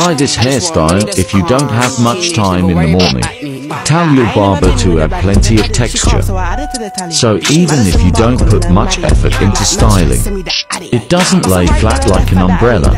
Try this hairstyle if you don't have much time in the morning. Tell your barber to add plenty of texture. So even if you don't put much effort into styling, it doesn't lay flat like an umbrella.